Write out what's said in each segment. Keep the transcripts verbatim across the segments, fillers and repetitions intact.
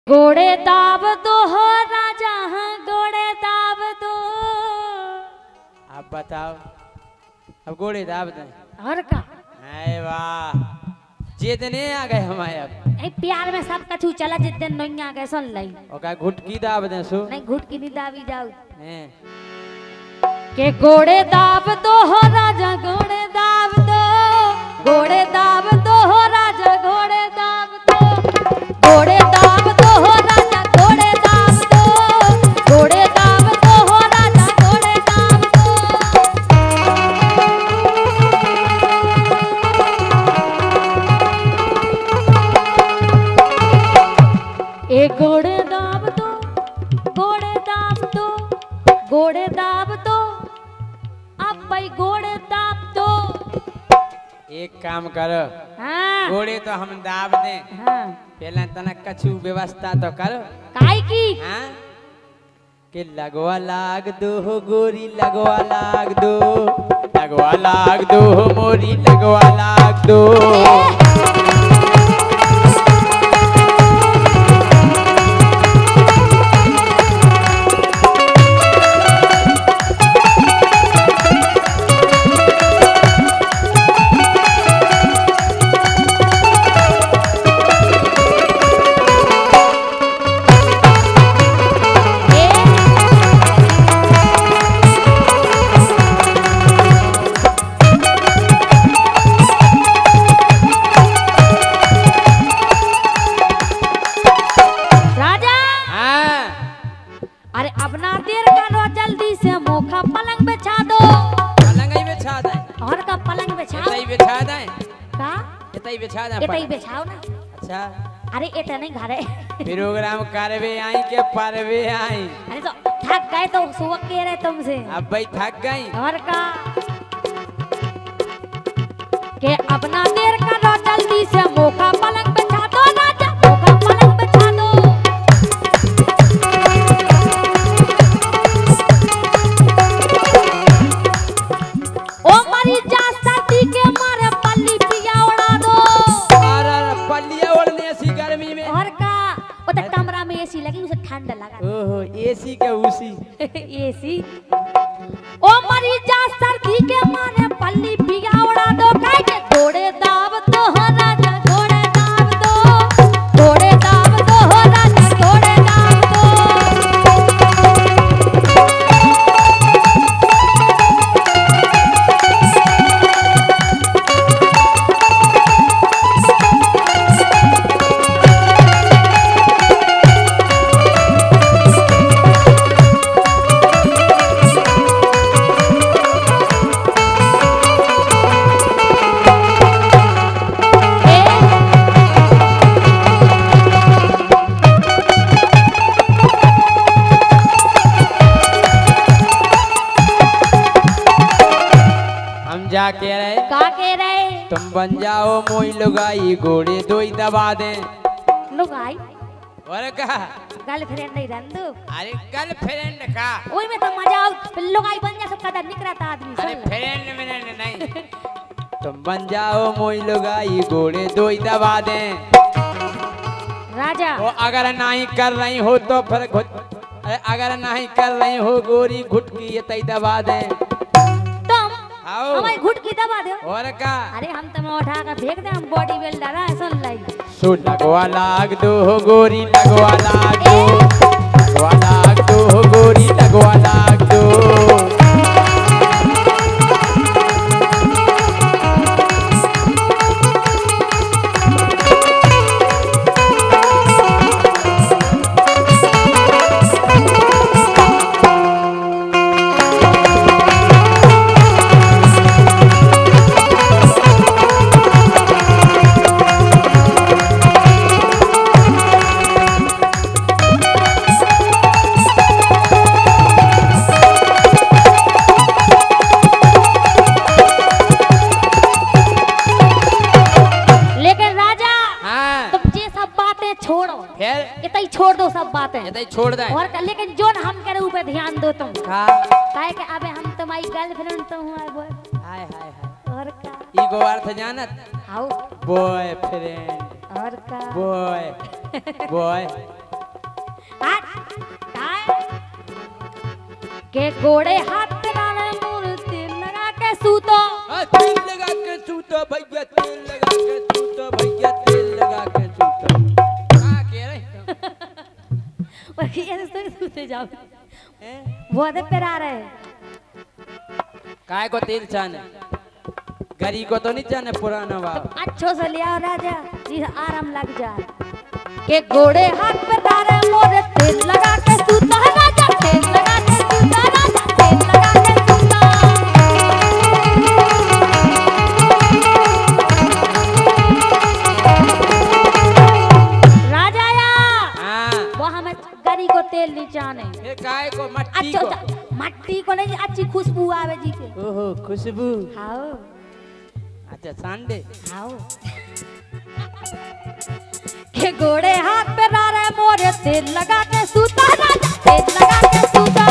घोड़े दाब दो हो राजा, हाँ घोड़े दाब दो। आप बताओ, अब घोड़े दाब दें और का? अरे वाह, जितने आ गए हमारे अब। ए प्यार में सब कछु चला, जितने नहीं आ गए सुन लई। ओका घुटकी दाब दें सु। नहीं घुटकी नहीं दाबी जाओ। हैं के घोड़े दाब दो हो राजा, घोड़े दाब दो, घोड़े दाब दो हो राजा, घोड़े दाब दो, घोड़े दाब दो हो राजा, घोड़े दाब दो, घोड़े दाब दो हो राजा, घोड़े दाब दो। ए घोड़े दाब दो, घोड़े दाब दो, घोड़े दाब दो, अब भाई घोड़े दाब दो। एक काम करो, हाँ घोड़े तो हम दाब दें, हाँ पहले तनक कछु व्यवस्था तो करो। काई की? हाँ कि लगवा लाग दो हो गोरी, लगवा लाग दो, लगवा लाग दो हो मोरी, लगवा लाग दो। बिछाओ ना। अच्छा अरे इतना नहीं घरे प्रोग्राम करवे आई के परवे आई। अरे तो थक गए तो सुबह के रहे तुमसे। अब भाई थक गई और का के अपना देर करो जल्दी से, मौका पलंग बिछा दो राजा, मौका पलंग बिछा दो। ओ मरी जा सर्दी के मारे पल्ली पिया उड़ा दो। अरे पल्लियां ओढ़ने ऐसी गर्मी में। और का वो तो कमरा में एसी लगी, उसे ठंड लगा। ओहो एसी के उसी एसी। ओ मरी जा सर्दी के मारे पल्ली पिया उड़ा दो। काहे के घोड़े दाब दो हो राजा, घोड़े दाब दो, घोड़े दाब दो हो राजा, घोड़े दाब दो। जा के रहे का के रहे तुम बन जाओ मोई लुगाई, घोड़े दो ही दबा दे। लुगाई और का गर्लफ्रेंड नहीं रंदू। अरे गर्लफ्रेंड का ओई में तो मजा आओ, लुगाई बन जा सब कदर निकलता आदमी। अरे फ्रेंड में नहीं तुम बन जाओ मोई लुगाई, घोड़े दो ही दबा दे राजा। वो अगर नहीं कर रही हो तो फिर अरे अगर नहीं कर रही हो गोरी घुटकी ये तई दबा दे। हमारी घुट की दबा दे। और का अरे हम तो उठा कर फेंक दे, हम बॉडी बिल्डर है सुन लाई। सो लगवा लाग दो हो गोरी, लगवा लाग दो, लगवा लाग दो हो गोरी, लगवा लाग दो। छोड़ दो सब बातें, ये छोड़ दे। और लेकिन जो हम करे ऊपर ध्यान दो तुम। काहे के अबे हम तुम्हारी गर्लफ्रेंड तो हूं। हाय हाय हाय और का ई गो अर्थ जानत हाउ बॉयफ्रेंड और का बॉय बॉय काय के गोड़े हाथ राने मूर्ति लगा के सूतो हाँ, तेल लगा के सूतो भैया, तेल लगा के सूतो भैया, तेल लगा के सूतो। हाँ, कह रहे और ये तो सूते जाओ वो आधे पे आ रहे काय को तेल चाने, गरी को तो नहीं चाने पुराना बाप। अच्छो से लिया राजा जी आराम लग जाए के घोड़े हाथ पे तारे मोरे तेल लगा के सूता है राजा, तेल लगा के सूता राजा, तेल लगा के सूता। राजा या हाँ, वो हमें गरी को तेल नहीं चाने, ये काय को मट्टी अच्छो को। मट्टी को नहीं, अच्छी खुशबू आवे जी के। ओहो खुशबू। हाँ अच्छा सांडे। हाँ के घोड़े हाथ पे रारे मोरे तेल लगा के सूता राजा, तेल लगा के सूता।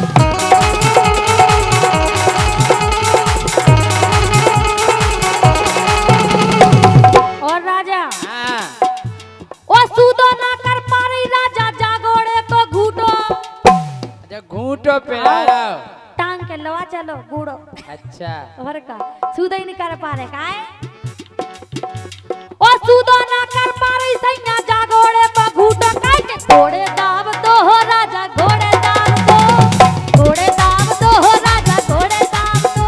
और राजा हाँ, वो सूतो ना कर पा रही राजा, जागोड़े को घूटो। अच्छा घूंटो पे आ रहा हो। टांग के लवा चलो घूड़ो। अच्छा और का सूदा ही नहीं कर पा रहे काहे ओ सूदा ना कर पा रही सैया, जागोड़े पे घूटो काहे के घोड़े दाब दो हो राजा, घोड़े दाब दो, घोड़े दाब दो हो राजा, घोड़े दाब दो।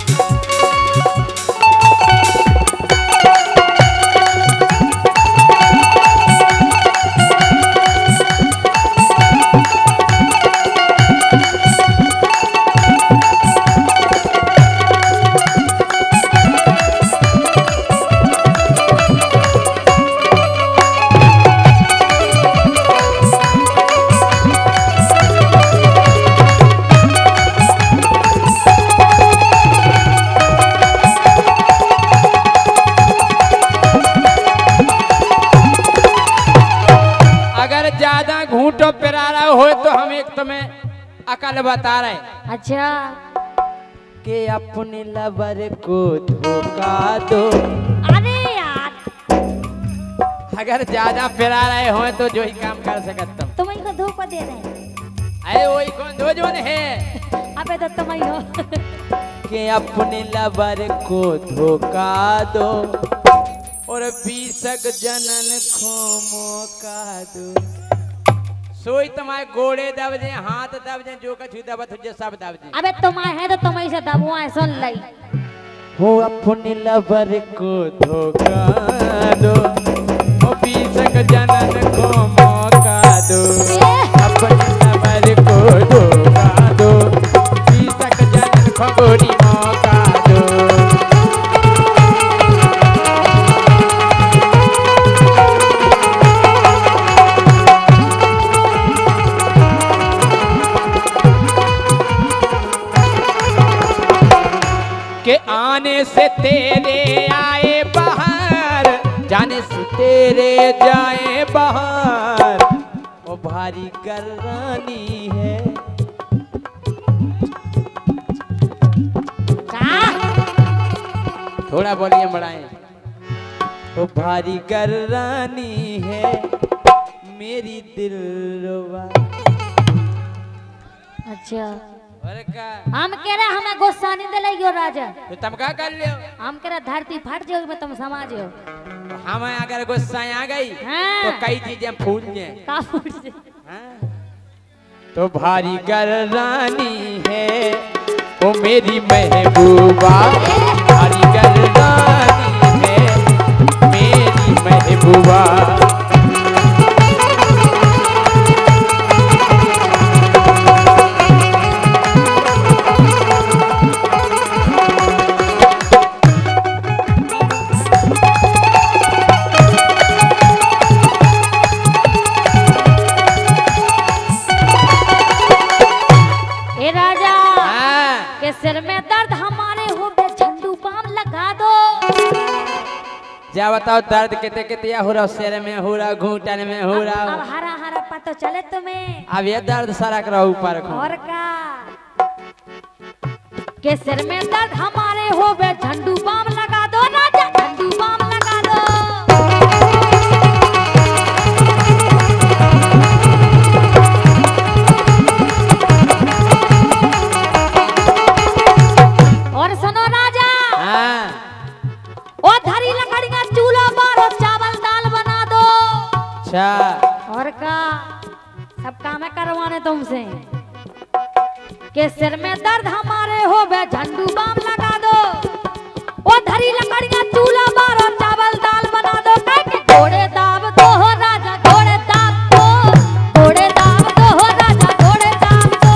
ज्यादा घूंटो पिरारा हो तो हम एक तुम्हें अकल बता रहे। अच्छा कि अपने लवर को धोखा दो। अरे यार अगर ज्यादा पिरा रहे हो तो जो ही काम कर सकत तुम। तुम इनको धोखा दे रहे हैं। अरे वही कौन दो जोन है। अबे तो तुम ही हो। कि अपने लवर को धोखा दो और बीसक जनन को मौका दो। सोई तुम्हारे गोड़े दब दे, हाथ दब दे, जो कछु दब तुझे सब दब दे। अबे तुम है तो तुम ही से दबुआ है, सुन लई। हो अपने लवर को धोखा दो और बीसक जनन को मौका दो। अपने लवर को धोखा दो, बीसक जनन को गोरी मौका दो। के आने से तेरे आए बाहर, जाने से तेरे जाए बाहर। ओ भारी गर्रानी है। थोड़ा बोलिए बढ़ाएं। ओ भारी गर्रानी है मेरी दिलरुबा। अच्छा और का हम कह रहे हमें गुस्सा नहीं दिलाइयो राजा। तो तुम क्या कर लियो? हम कह रहे धरती फट जाओ में तुम समाज हो। हमें अगर गुस्सा आ गई हाँ। तो कई चीजें फूल जाए। का फूट जाए? हाँ। तो भारी गर्रानी है ओ मेरी महबूबा। भारी गर्रानी है मेरी महबूबा। सिर में दर्द हमारे हो बे झंडू बाम लगा दो। जा बताओ दर्द कितने कितने हो रहा, सिर में हो रहा, घूंटन में हो रहा। अब हरा हरा पता चले तुम्हें। अब ये दर्द सरक रहा ऊपर को। और का के सिर में दर्द हमारे हो बे झंडू बाम लगा दो राजा, झंडू बाम लगा दो। और का सब काम करवाने तुमसे के सिर में दर्द हमारे हो बे झंडू बाम लगा दो ओ धरी लकड़ियां चूल्हा बारो चावल दाल बना दो कह के घोड़े दाब दो हो राजा घोड़े दाब दो घोड़े दाब दो हो राजा घोड़े दाब दो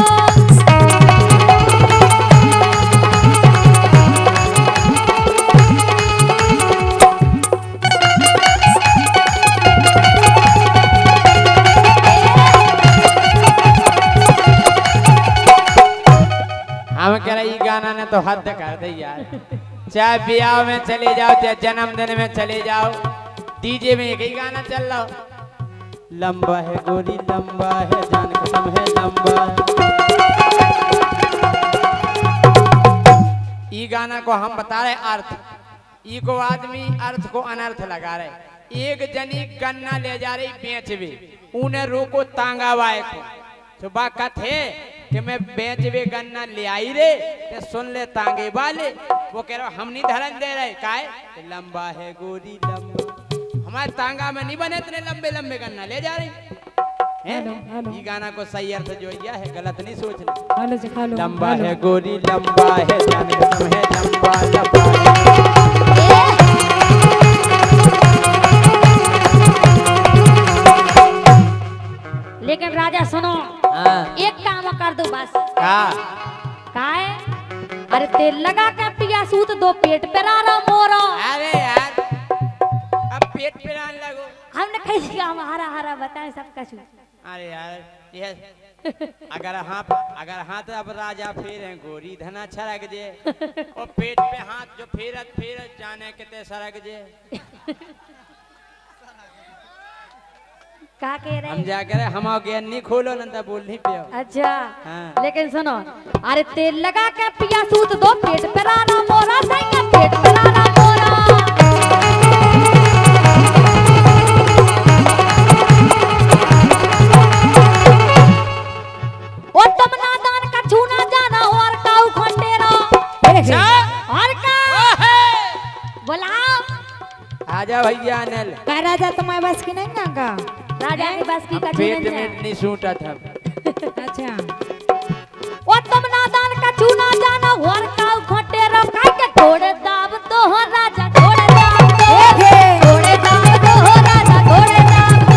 हम कह रहे गाना ने तो हद कर दी यार। चाहे ब्याह में चले जाओ चाहे जन्मदिन में चले जाओ डीजे में एक ही गाना चल रहा हो। लंबा है गोरी लंबा है जान खत्म है लंबा। ई गाना को हम बता रहे अर्थ, ई को आदमी अर्थ को अनर्थ लगा रहे। एक जनी गन्ना ले जा रही बेचवे उन्हें रोको तांगा वाए को तो बात है कि मैं बेचवे गन्ना ले आई रे ते सुन ले तांगे वाले वो कह रहा हम नहीं धरन दे रहे काहे लंबा है गोरी लंबा। हमारे तांगा में नहीं बने इतने लंबे लंबे गन्ना ले जा रही हैं। ये गाना को सही अर्थ जो किया है गलत नहीं सोचना। लंबा है गोरी लंबा है जान खत्म है लंबा लंबा। लेकिन राजा सुनो हाँ। एक काम कर दो बस का का है अरे तेल लगा के पिया सूत दो पेट पे रारा मोरा। अरे यार अब पेट पे आने लगो हमने कैसे हम हरा हरा बताए सब कुछ। अरे यार ये अगर हाथ अगर हाथ अब राजा फेर हैं गोरी धना छरक जे और पेट पे हाथ जो फेरत फेरत जाने कितने सरक जे का कह रहे हम जा करे हम ज्ञान नहीं खोलो ना बोल नहीं पियो। अच्छा हाँ। लेकिन सुनो अरे तेल लगा के पिया सूत दो पेट पे राना मोरा सही पेट पे राना मोरा। और तुम नादान का छूना जाना और काऊ खंडेरा और का बुलाओ आजा भैया अनिल का राजा तुम्हारे बस की नहीं ना का राजा के बस की कछु पेट नहीं में है। नहीं सूटा था। अच्छा ओ तुम नादान का चूना जाना और काऊ खंडेरा काहे के घोड़े दाब दो हो राजा घोड़े दाब दो घोड़े दाब दो हो राजा घोड़े दाब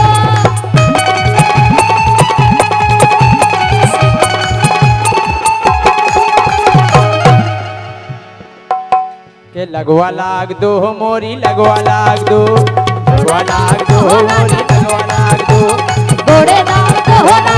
दो के लगवा लाग दो हो मोरी लगवा लाग दो लगवा लाग दो हो मोरी लगवा लाग दो घोड़े दाब दो हो